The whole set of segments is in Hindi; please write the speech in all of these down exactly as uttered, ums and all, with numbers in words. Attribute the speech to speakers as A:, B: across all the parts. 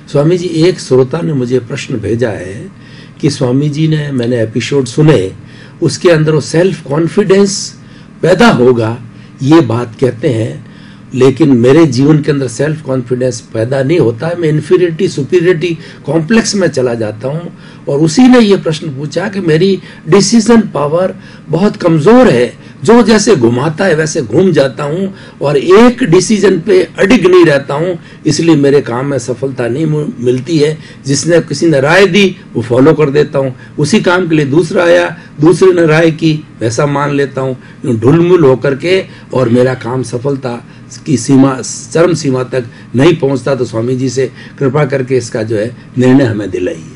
A: स्वामी जी, एक श्रोता ने मुझे प्रश्न भेजा है कि स्वामी जी ने, मैंने एपिसोड सुने, उसके अंदर वो सेल्फ कॉन्फिडेंस पैदा होगा ये बात कहते हैं, लेकिन मेरे जीवन के अंदर सेल्फ कॉन्फिडेंस पैदा नहीं होता है। मैं इन्फीरियरिटी सुपीरियरिटी कॉम्प्लेक्स में चला जाता हूँ। और उसी ने ये प्रश्न पूछा कि मेरी डिसीजन पावर बहुत कमजोर है, जो जैसे घुमाता है वैसे घूम जाता हूँ और एक डिसीजन पे अडिग नहीं रहता हूँ, इसलिए मेरे काम में सफलता नहीं मिलती है। जिसने किसी ने राय दी वो फॉलो कर देता हूँ, उसी काम के लिए दूसरा आया, दूसरे ने राय की, वैसा मान लेता हूँ, ढुलमुल होकर के, और मेरा काम सफलता की सीमा, चरम सीमा तक नहीं पहुंचता। तो स्वामी जी से कृपा करके इसका जो है निर्णय हमें दिलाइए।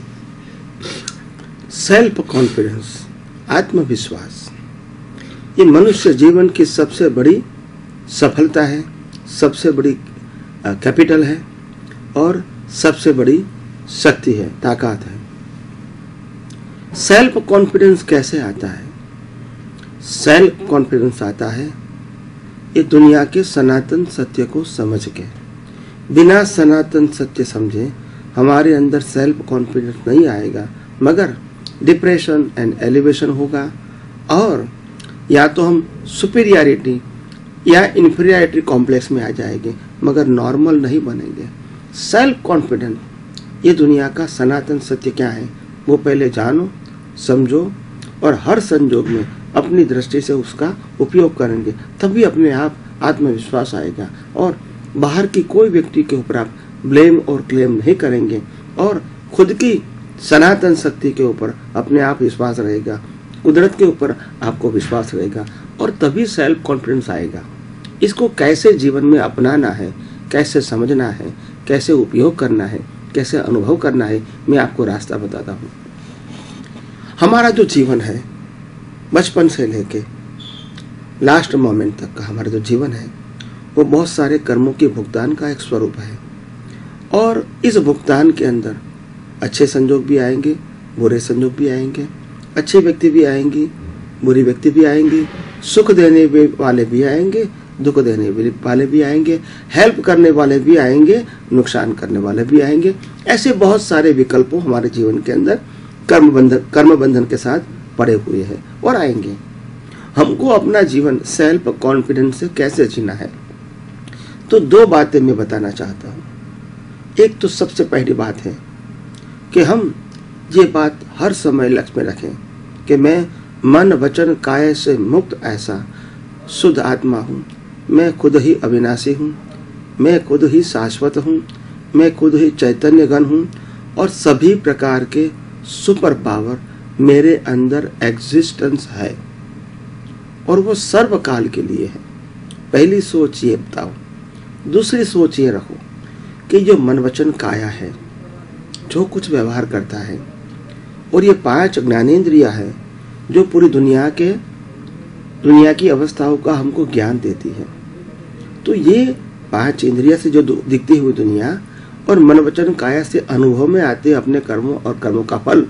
B: सेल्फ कॉन्फिडेंस, आत्मविश्वास, ये मनुष्य जीवन की सबसे बड़ी सफलता है, सबसे बड़ी कैपिटल है और सबसे बड़ी शक्ति है, ताकत है। सेल्फ कॉन्फिडेंस कैसे आता है? सेल्फ कॉन्फिडेंस आता है ये दुनिया के सनातन सत्य को समझ के। बिना सनातन सत्य समझे हमारे अंदर सेल्फ कॉन्फिडेंस नहीं आएगा, मगर डिप्रेशन एंड एलिवेशन होगा, और या तो हम सुपीरियरिटी या इंफीरियरिटी कॉम्प्लेक्स में आ जाएंगे, मगर नॉर्मल नहीं बनेंगे। सेल्फ कॉन्फिडेंस, ये दुनिया का सनातन सत्य क्या है वो पहले जानो, समझो, और हर संजोग में अपनी दृष्टि से उसका उपयोग करेंगे, तभी अपने आप आत्मविश्वास आएगा। और बाहर की कोई व्यक्ति के ऊपर आप ब्लेम और क्लेम नहीं करेंगे, और खुद की सनातन शक्ति के ऊपर अपने आप विश्वास रहेगा, कुदरत के ऊपर आपको विश्वास रहेगा, और तभी सेल्फ कॉन्फिडेंस आएगा। इसको कैसे जीवन में अपनाना है, कैसे समझना है, कैसे उपयोग करना है, कैसे अनुभव करना है, मैं आपको रास्ता बताता हूँ। हमारा जो जीवन है, बचपन से लेके लास्ट मोमेंट तक का हमारा जो जीवन है, वो बहुत सारे कर्मों के भुगतान का एक स्वरूप है। और इस भुगतान के अंदर अच्छे संजोग भी आएंगे, बुरे संजोग भी आएंगे, अच्छे व्यक्ति भी आएंगे, बुरी व्यक्ति भी आएंगे, सुख देने वाले भी आएंगे, दुख देने वाले भी आएंगे, हेल्प करने वाले भी आएंगे, नुकसान करने वाले भी आएंगे। ऐसे बहुत सारे विकल्पों हमारे जीवन के अंदर कर्म बंधन कर्म बंधन के साथ पड़े हुए हैं और आएंगे। हमको अपना जीवन सेल्फ कॉन्फिडेंस से कैसे जीना है, तो दो बातें मैं बताना चाहता हूँ। एक तो सबसे पहली बात है कि हम ये बात हर समय लक्ष्य में रखें कि मैं मन वचन काया से मुक्त ऐसा शुद्ध आत्मा हूँ, मैं खुद ही अविनाशी हूँ, मैं खुद ही शाश्वत हूँ, मैं खुद ही चैतन्य घन हूँ, और सभी प्रकार के सुपर पावर मेरे अंदर एग्जिस्टेंस है, और वो सर्वकाल के लिए है। पहली सोच ये बताओ। दूसरी सोच ये रखो कि जो मन वचन काया है, जो कुछ व्यवहार करता है, और ये पांच ज्ञानेंद्रियां है जो पूरी दुनिया के दुनिया की अवस्थाओं का हमको ज्ञान देती है, तो ये पांच इंद्रिया से जो दिखती हुई दुनिया और मन वचन काया से अनुभव में आते अपने कर्मों और कर्मों का फल,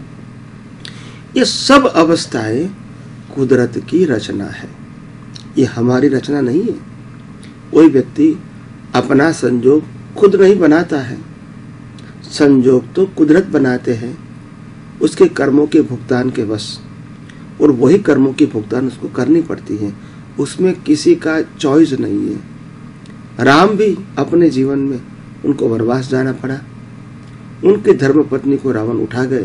B: ये सब अवस्थाएं कुदरत की रचना है, ये हमारी रचना नहीं है। कोई व्यक्ति अपना संजोग खुद नहीं बनाता है, संजोग तो कुदरत बनाते हैं उसके कर्मों के भुगतान के वश, और वही कर्मों की भुगतान उसको करनी पड़ती है, उसमें किसी का चॉइस नहीं है। राम भी अपने जीवन में उनको वनवास जाना पड़ा, उनकी धर्मपत्नी को रावण उठा गए,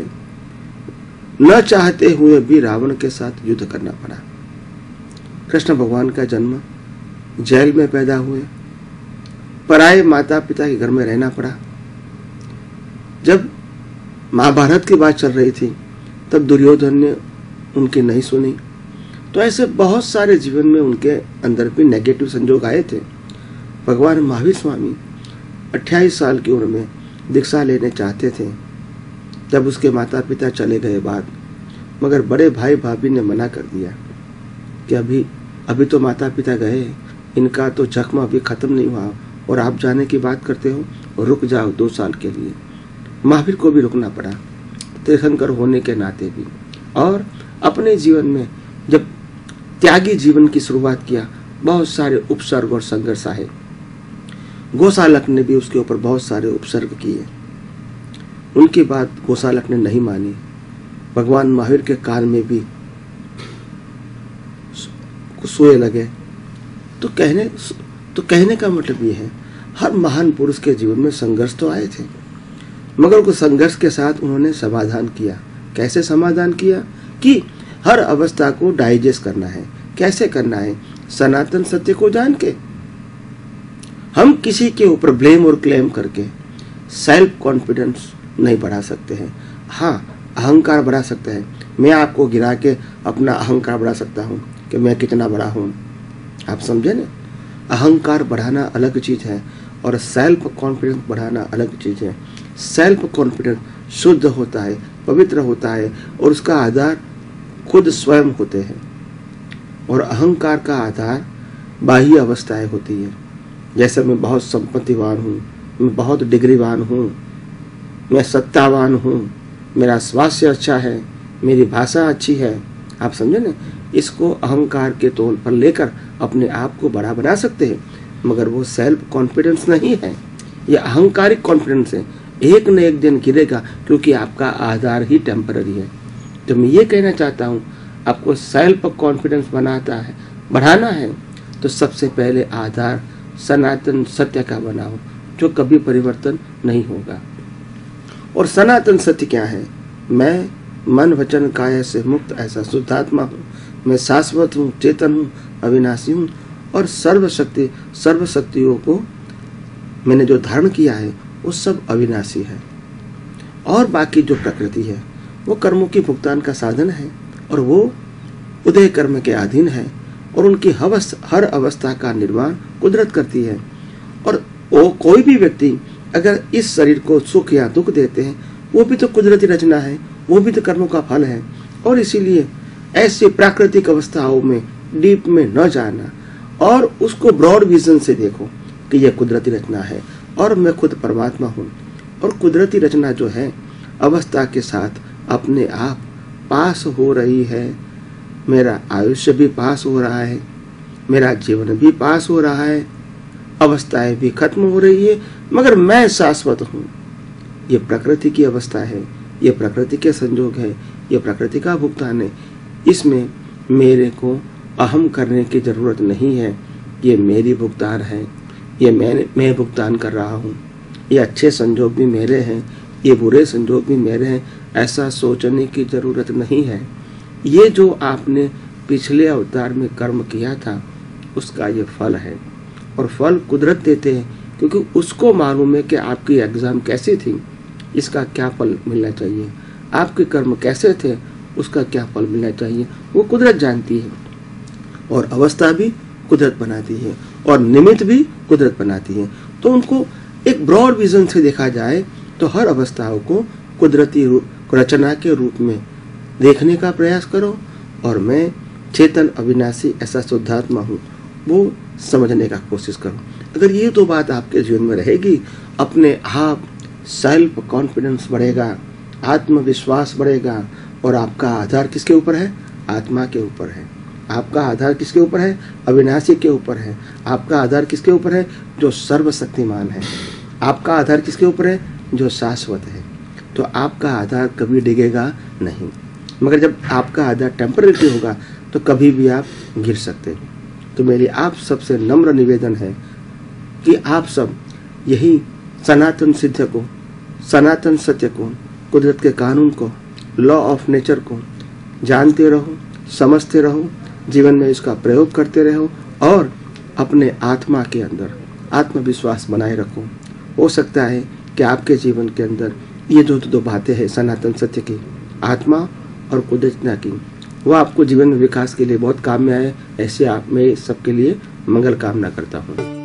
B: न चाहते हुए भी रावण के साथ युद्ध करना पड़ा। कृष्ण भगवान का जन्म जेल में पैदा हुए, पराये माता पिता के घर में रहना पड़ा। जब महाभारत की बात चल रही थी तब दुर्योधन ने उनकी नहीं सुनी। तो ऐसे बहुत सारे जीवन में उनके अंदर भी नेगेटिव संजोग आए थे। भगवान महावीर स्वामी अट्ठाईस साल की उम्र में दीक्षा लेने चाहते थे, जब उसके माता पिता चले गए बाद, मगर बड़े भाई भाभी ने मना कर दिया कि अभी अभी तो माता पिता गए, इनका तो जख्म अभी खत्म नहीं हुआ और आप जाने की बात करते हो, और रुक जाओ दो साल के लिए। महावीर को भी रुकना पड़ा, तीर्थंकर होने के नाते भी। और अपने जीवन में जब त्यागी जीवन की शुरुआत किया, बहुत सारे उपसर्ग और संघर्ष आए। गोसालक ने भी उसके ऊपर बहुत सारे उपसर्ग किए, उनकी बात गोसालक ने नहीं मानी, भगवान महावीर के कान में भी सोए लगे। तो कहने तो कहने का मतलब ये है, हर महान पुरुष के जीवन में संघर्ष तो आए थे, मगर उस संघर्ष के साथ उन्होंने समाधान किया। कैसे समाधान किया? कि हर अवस्था को डाइजेस्ट करना है। कैसे करना है? सनातन सत्य को जान के। हम किसी के ऊपर ब्लेम और क्लेम करके सेल्फ कॉन्फिडेंस नहीं बढ़ा सकते हैं। हाँ, अहंकार बढ़ा सकते हैं। मैं आपको गिरा के अपना अहंकार बढ़ा सकता हूँ कि मैं कितना बड़ा हूँ। आप समझे ना? अहंकार बढ़ाना अलग चीज है और सेल्फ कॉन्फिडेंस बढ़ाना अलग चीज है। सेल्फ कॉन्फिडेंस शुद्ध होता है, पवित्र होता है और उसका आधार खुद स्वयं होते हैं, और अहंकार का आधार बाह्य अवस्थाएं होती है। जैसे मैं बहुत संपत्तिवान हूँ, मैं बहुत डिग्रीवान हूँ, मैं सत्तावान हूँ, मेरा स्वास्थ्य अच्छा है, मेरी भाषा अच्छी है। आप समझे ना? इसको अहंकार के तौर पर लेकर अपने आप को बड़ा बना सकते हैं, मगर वो सेल्फ कॉन्फिडेंस नहीं है, ये अहंकारिक कॉन्फिडेंस है। एक न एक दिन गिरेगा, क्योंकि आपका आधार ही टेम्पररी है। तो मैं ये कहना चाहता हूँ, आपको सेल्फ कॉन्फिडेंस बनाता है बढ़ाना है तो सबसे पहले आधार सनातन सत्य का बनाओ, जो कभी परिवर्तन नहीं होगा। और सनातन सत्य क्या है? मैं मन वचन काया से मुक्त ऐसा शुद्धात्मा हूँ, मैं शाश्वत हूँ, चेतन हूँ, अविनाशी हूँ, और सर्वशक्ति सर्व शक्तियों को मैंने जो धारण किया है वो सब अविनाशी है। और बाकी जो प्रकृति है वो कर्मों की भुगतान का साधन है, और वो उदय कर्म के अधीन है, और उनकी हवस हर अवस्था का निर्माण कुदरत करती है। और वो कोई भी व्यक्ति अगर इस शरीर को सुख या दुख देते हैं, वो भी तो कुदरती रचना है, वो भी तो कर्मों का फल है। और इसीलिए ऐसी प्राकृतिक अवस्थाओं में डीप में न जाना और उसको ब्रॉड विजन से देखो कि यह कुदरती रचना है और मैं खुद परमात्मा हूँ। और कुदरती रचना जो है अवस्था के साथ अपने आप पास हो रही है। मेरा आयुष्य भी पास हो रहा है, मेरा जीवन भी पास हो रहा है, अवस्थाएं भी खत्म हो रही है, मगर मैं शाश्वत हूँ। ये प्रकृति की अवस्था है, ये प्रकृति के संजोग है, ये प्रकृति का भुगतान है। इसमें मेरे को अहम करने की जरूरत नहीं है। ये मेरी भुगतान है, ये मैं मैं भुगतान कर रहा हूँ। ये अच्छे संजोग भी मेरे हैं, ये बुरे संजोग भी मेरे हैं, ऐसा सोचने की जरूरत नहीं है। ये जो आपने पिछले अवतार में कर्म किया था उसका ये फल है, और फल कुदरत देते हैं, क्योंकि उसको मालूम है कि आपकी एग्जाम कैसी थी, इसका क्या फल मिलना चाहिए। आपके कर्म कैसे थे, उसका क्या फल मिलना चाहिए, वो कुदरत जानती है। और अवस्था भी कुदरत बनाती है, और निमित्त भी कुदरत बनाती है। तो उनको एक ब्रॉड विजन से देखा जाए तो हर अवस्थाओं को कुदरती रचना के रूप में देखने का प्रयास करो, और मैं चेतन अविनाशी ऐसा शुद्धात्मा हूँ वो समझने का कोशिश करो। अगर ये तो बात आपके जीवन में रहेगी, अपने आप सेल्फ कॉन्फिडेंस बढ़ेगा, आत्मविश्वास बढ़ेगा, और आपका आधार किसके ऊपर है? आत्मा के ऊपर है। आपका आधार किसके ऊपर है? अविनाशी के ऊपर है। आपका आधार किसके ऊपर है? जो सर्वशक्तिमान है। आपका आधार किसके ऊपर है? जो शाश्वत है। तो आपका आधार कभी डिगेगा नहीं, मगर जब आपका आधार टेम्पररी होगा तो कभी भी आप गिर सकते हैं। तो मेरी आप सबसे नम्र निवेदन है कि आप सब यही सनातन सिद्ध को, सनातन सत्य को, कुदरत के कानून को, लॉ ऑफ नेचर को जानते रहो, समझते रहो, जीवन में इसका प्रयोग करते रहो, और अपने आत्मा के अंदर आत्मविश्वास बनाए रखो। हो सकता है कि आपके जीवन के अंदर ये जो दो बातें हैं सनातन सत्य की, आत्मा और कुदरत की, वो आपको जीवन में विकास के लिए बहुत काम में आए। ऐसे आप मैं सबके लिए मंगल कामना करता हूँ।